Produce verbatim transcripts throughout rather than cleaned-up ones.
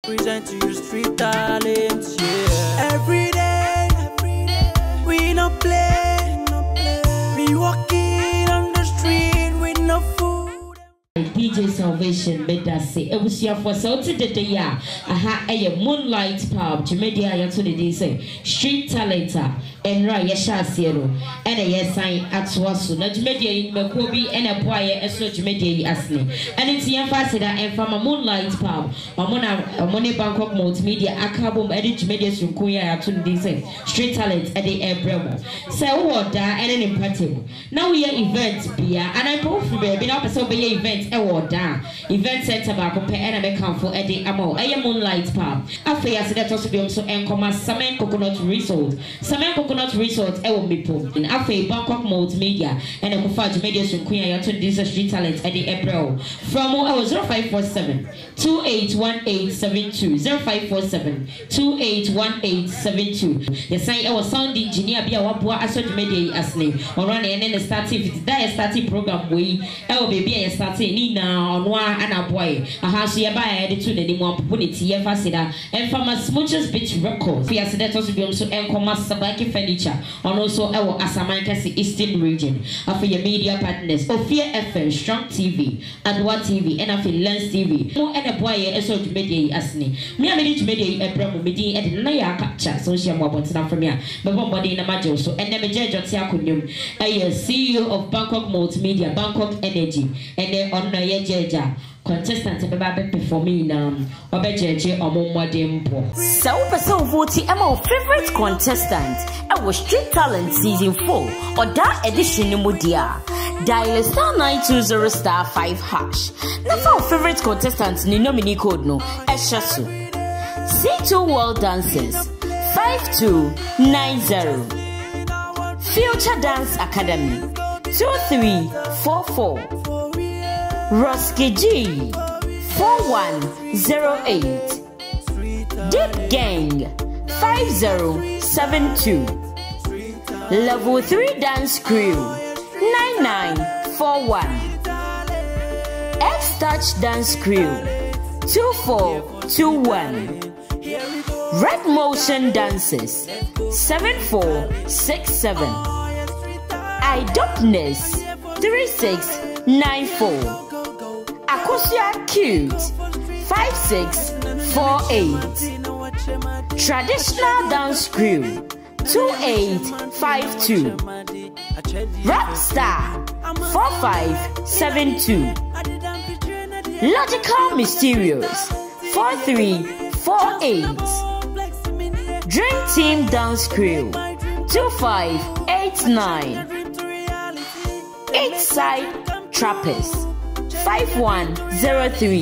present to you street talent, yeah. Every day, every day, we no play, no play. We walking on the street with no food. D J Salvation made that say, it was your for so to the day, aha, a moonlight pub, Jumedia, Yatuni, say, street talent, and Ra Yasha Zero, and a yes sign at Swasu, not Jumedia in Makobi, and a boy, as so Jumedia Asni, and it's young Fassida, and from a moonlight pub, Mamona, Money Bangkok Multimedia, Akabum, edit Jumedia Sukuya, Yatuni, say, street talent at the air bremo. So, what that and an imperative. Now we are events, Bia, and I both be up so be events, a word down. Event center back compare and make for Eddie Amo, a moonlight pub. After I said that also be also and comma salmon coconut resort. Salmon coconut resort, I will be put in Afe Bangkok Multimedia and a Kufaj Media Sukuya to this street talent at the April. From oh zero five four seven two eight one eight seven two zero five four seven two eight one eight seven two. The sign our sound engineer be a wapua asoj media asname. On run and then starting if it's starting program we I will be a starting Nina on one and a boy. A house here by added to the one opportunity Fasida and from a smooches beach records. We are said that also be also and commerce sabaki furniture on also our Asamanka Eastern region. After your media partners, Ophia F M, Strong T V, Adwa T V, and after Lens T V. More and a boy asoj media asni. Me a minute media a bravo meeting at the Naya capture social mobile from here. But one body in a major so and never judge of Siakunum. A C E O of Bangkok Multimedia, Bangkok Energy, and then on the Jeja. Contestant about performing now, or better, or more dimple. So, person voting among favorite contestant. I was Street Talent Season four, or that edition Mudia. Dial star nine two zero star five hash. Now, for favorite contestant, ni nominee code no, Eshasu. C two World Dances, five two nine zero. Future Dance Academy, two three four four. Roski G four one zero eight. Deep Gang five zero seven two. Level three Dance Crew nine nine four one. X Touch Dance Crew two four two one. Red Motion Dances seven four six seven. Idopness three six nine four. Akosia Cute five six four eight. Traditional Dance Crew two eight five two. Rockstar four five seven two. Logical Mysterious four three four eight. Dream Team Dance Crew two five eight nine. Eight Side Trappers five one zero three.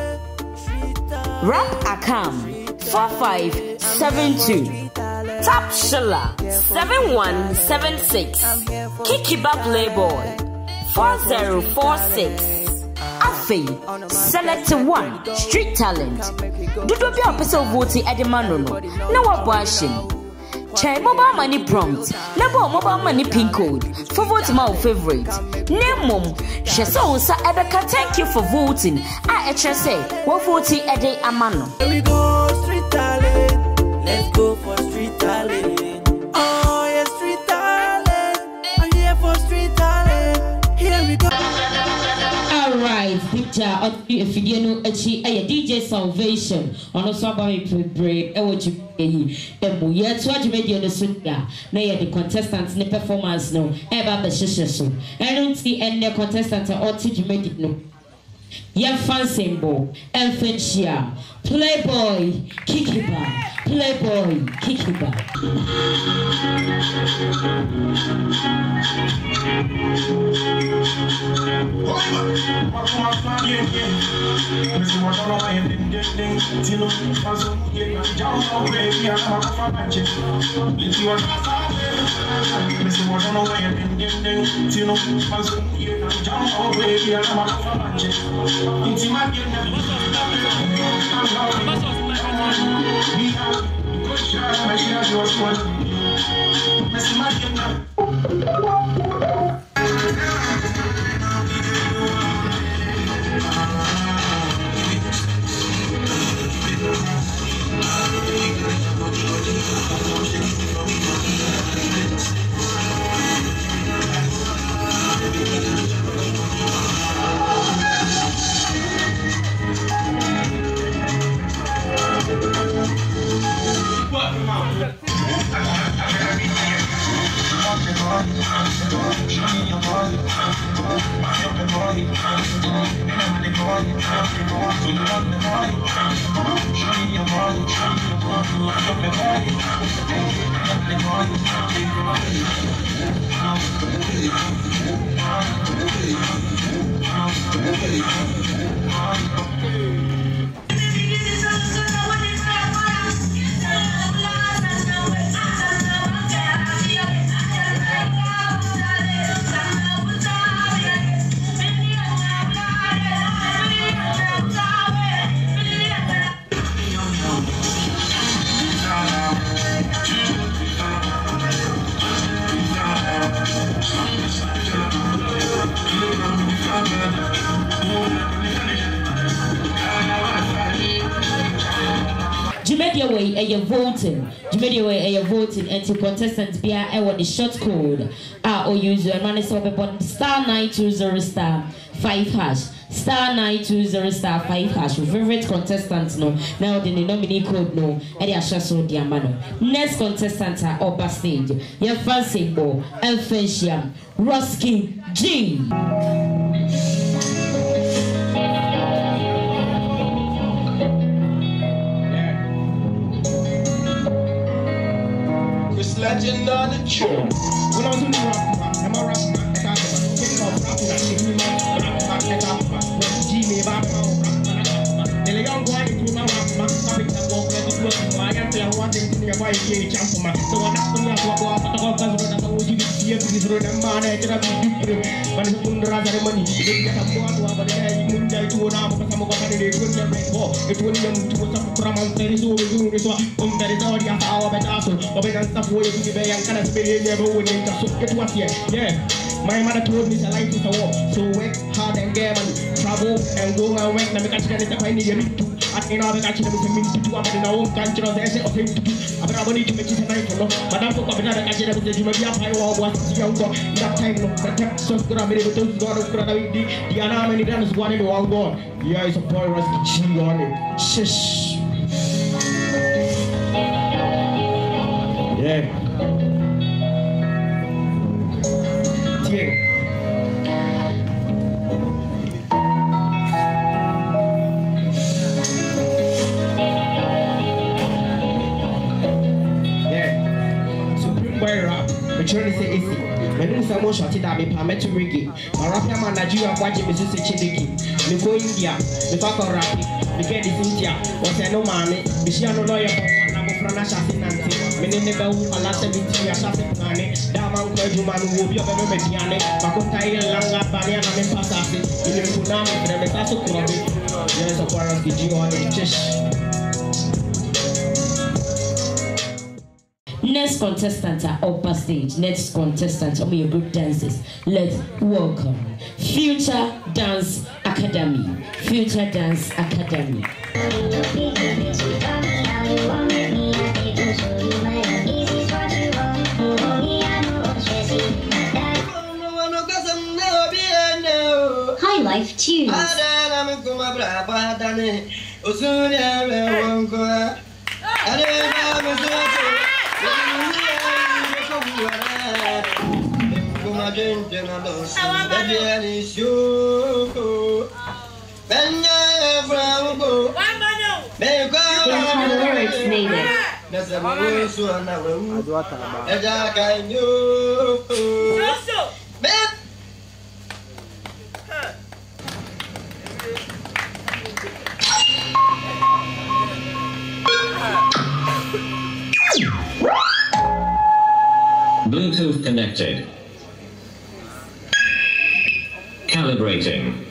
Rap Akam four five seven two. Tap Shilla seven one seven six. Kikiba Playboy four zero four six. Afe Select one Street Talent. Dudu bi opese vote Edemano no. Na wabashin. Chai mobile money prompt. Lebo mobile money pin code. For vote my favorite. Name mom. Sheso unsa ebeka thank you for voting. I actually say what voting Ede Amano. Here we go, street talent. Let's go for street talent. Oh yeah, street talent. I'm here for street talent. Here we go. Alright, picture of the video achi a D J Salvation on a suburb break. I watch you. And we are to media the suya. Nay, the contestants in the performance no. Eba the shisha. I don't see any contestant or teach made it no. Young fan symbol, Elfenshire, Playboy, Kikiba, Playboy, Kikiba. Thank you. Jumedia way a your voting. Jumedia way a your voting and to contestants be a what the short code are or use your money so upon star nine two zero star five hash. Star nine two zero star five hash. Your favorite contestants no. Now the nominee code no. And the so diamano. Next contestant are upper stage. Your fancy ball and Fensham Roski G. Legend on the truth. When I was in the rock, I'm a rock, I'm a rock, I'm a rock, I'm a young boy, you know, I'm sorry to walk like a book. I am there wanting to be a white gay champion. So I'm not going to walk off the top of the road. You see, please remember that I'm different. But it's under other money. You get a board over there, you can to an arm of some of the day. It will come to a from on there is over you. So, um, there is already a hour at Asso. Or when I'm stuff way to be very and kind of spin never would get what here. Yeah. My mother told me that life is a war. So work hard and get money. Travel and go and work. Now, because I need to do. I think I'll catch them to do. I'm in our own country of the essence of him to do. I'm not going to make it a night for no. But I'm going to catch them with the Jimmy High Wall was younger. That time, no, the text so good. I'm able to go to the Diana many times one in one gone. Yeah, it's a boy was cheating on it. Shish. Yeah. Yeah. Trying to say easy. When you say most of it, I be permit to reggae. My rap man Nigeria watching me say chidiki. Me go India, me talk on rap. Me get this India. What say no money? Me see no lawyer for one. I'm from a shafting nanti. Me name never who a last seventy years shafting nanti. That man called you man who be a baby mediane. Baku tayo langa bani na me pasasi. Me name kuna me frame me taso kurobi. Yes, of course, the G on the chest. Next contestant are upper stage. Next contestant are your group dancers. Let's welcome Future Dance Academy. Future Dance Academy. High Life Tunes. Lyrics needed. Bluetooth connected. Calibrating.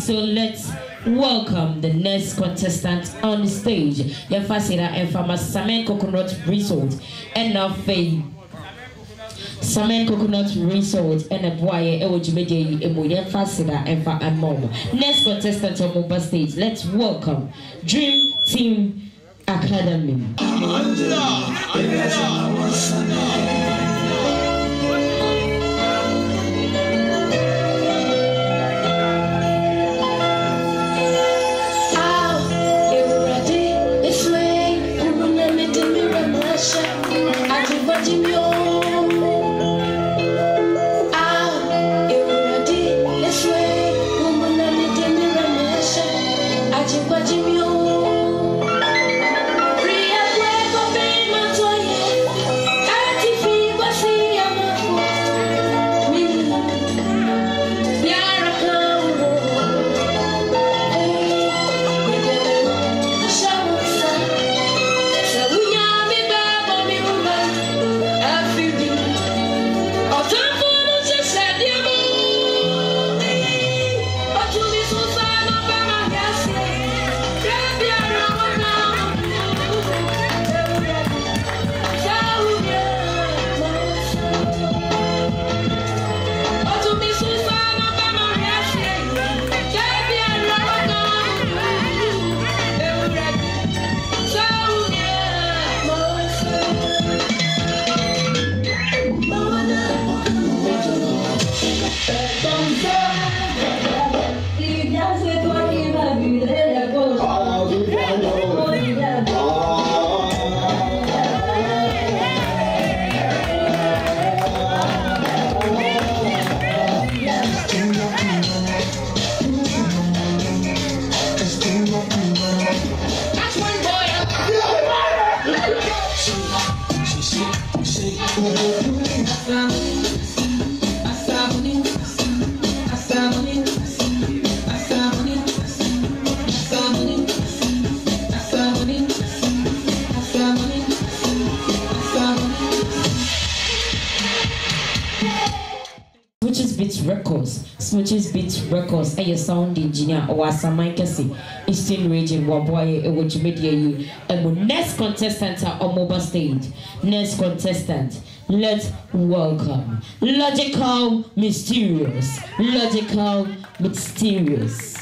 so let's welcome the next contestant on the stage. Yafasira and Farmer Samen Coconut Resort and now Faye. Samen Coconut Resort and a boy Ewojimede Emoyen Fasida and Fa and Mom. Next contestant on Mobile Stage, let's welcome Dream Team Academy. Smooches Beats Records, and your sound engineer, or Saman Kesi, Eastern Region, Waboye, Ewojimede, and next contestant on Mobile Stage. Next contestant, let's welcome Logical Mysterious. Logical Mysterious.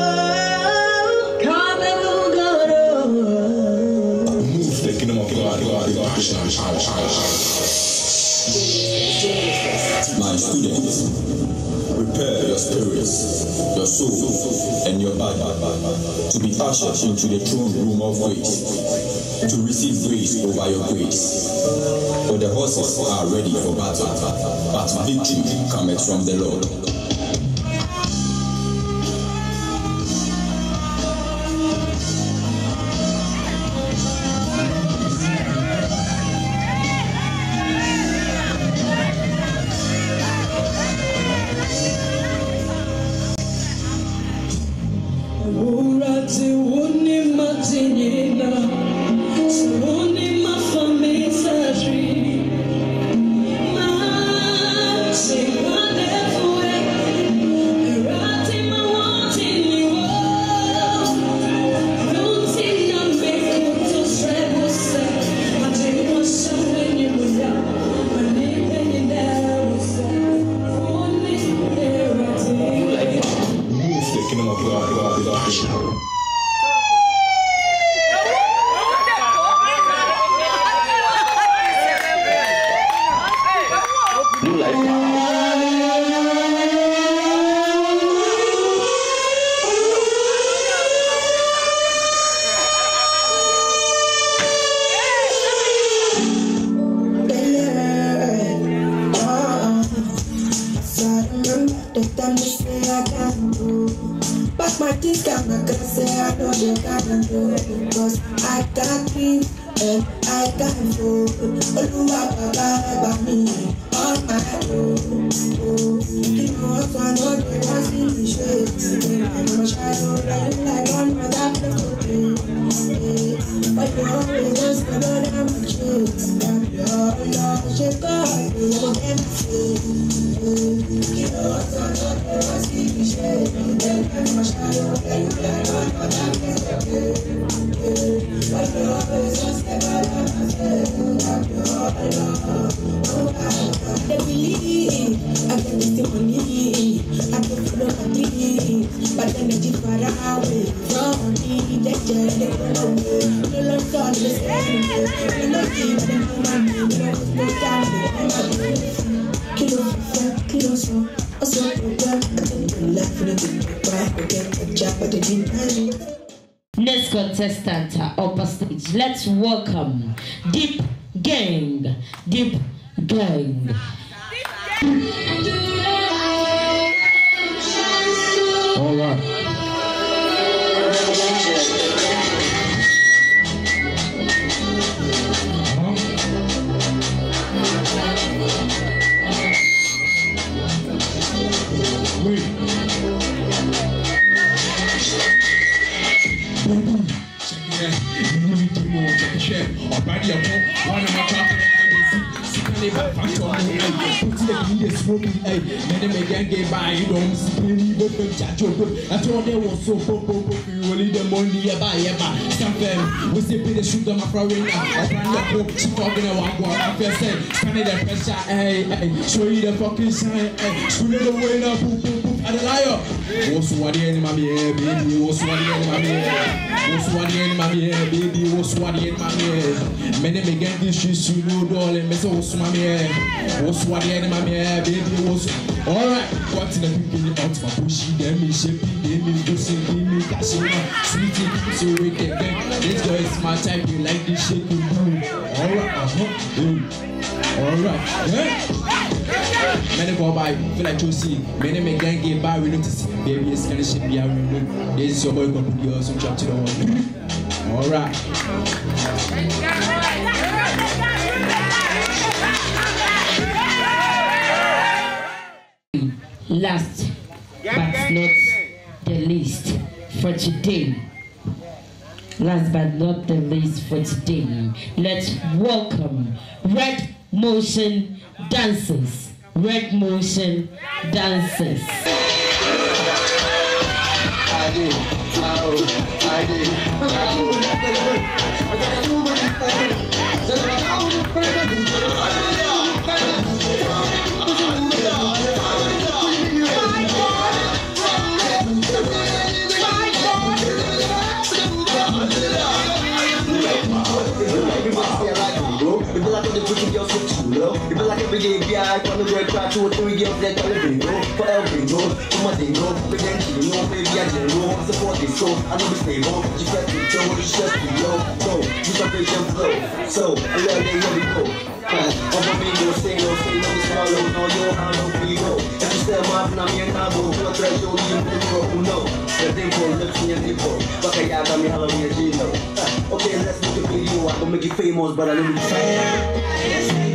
My students, prepare your spirits, your soul, and your body to be ushered into the throne room of grace, to receive grace over your grace. For the horses are ready for battle, but victory cometh from the Lord. You know, Next contestant up on stage, let's welcome Deep Gang. Deep Gang. All right. Smoking, hey, many may get by, you don't see the chat. I told them was so poor, you only the money by ever. Something we say, pay the sugar, my friend. I brand up, she talking about what I first said. Standing the pressure, hey, hey, show you the fucking sign, hey, show you the way now, poop, poop, poop, and the liar. What's what the enemy, baby? What's what the enemy? What's what the enemy, baby? What's what the enemy? Many may get this shit, you know, darling, Miss Osmami. What's what the enemy, baby? Was alright. What's in the beginning out my bushy? Them is shaping, them is pushing, them is dashing, sweetie, so we can get. This girl is my type, you like this shit, you do. Alright, uh huh, alright, yeah. Many go by, feel like you see. Many may gang get by, we notice. Baby, it's kind of shit, yeah, we know. This is your boy, gonna put yours some chop to the wall. Alright. Last but not the least for today. Last but not the least for today. Let's welcome Red Motion Dancers. Red Motion Dancers. I did. I did. If like every day, yeah, I come to work, try two or three girls that come to bingo. For El Bingo, for my dingo, but then you know, baby, I didn't know. Support this, so I know we stay home. You got to show, you just be low. So, you can break them flow. So, I love that, here we go. I'm a bingo, say no, say no, swallow, no, yo, how no we go. If you step up, I'm here, now, go, what I show you, you know, no. The dimple, lips in your dimple. But I got me, hello, me, you know. Okay, let's make a video. I'm gonna make you famous, but I don't need to say.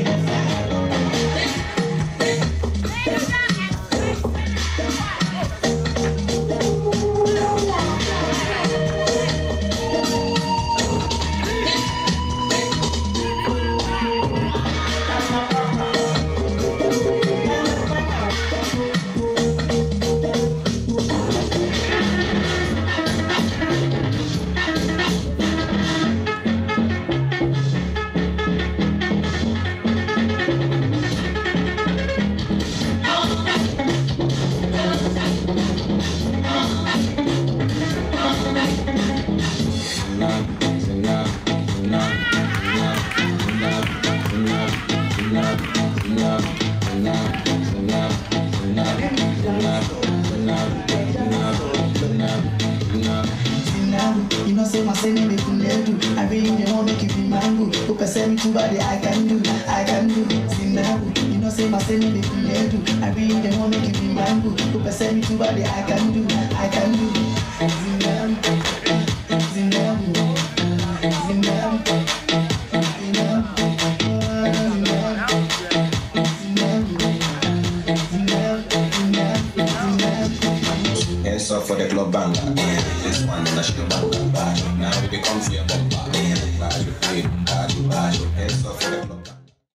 You know, say my say me make you do. I really don't want to keep you mango. Who person too bad I can do, I can do. Zimbabwe, you know, say my say me make you do. I really don't want to keep you mango. Who person too bad I can do, I can do. Zimbabwe, Zimbabwe, Zimbabwe, Hands up for the club band. This one is a shit band. Now we become fear bomb. Hands up for the club.